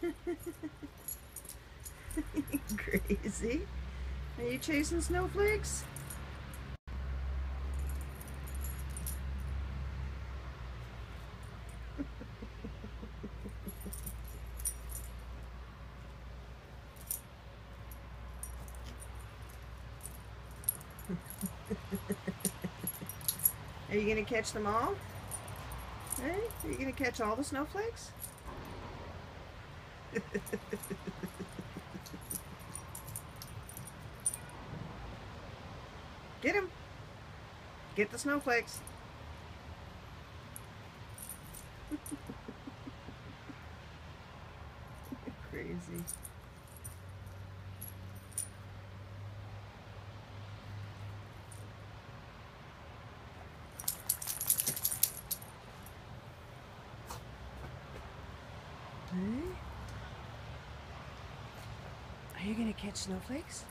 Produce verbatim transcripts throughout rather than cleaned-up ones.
Crazy. Are you chasing snowflakes? Are you going to catch them all? Hey, are you going to catch all the snowflakes? Get him. Get the snowflakes. Crazy. Hey? Are you gonna catch snowflakes?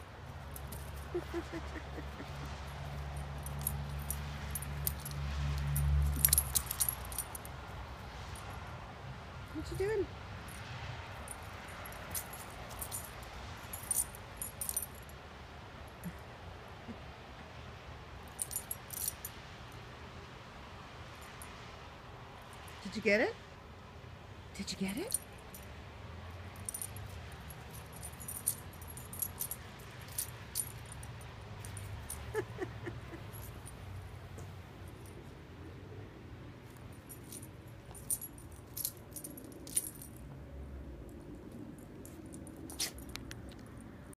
What you doing? Did you get it? Did you get it?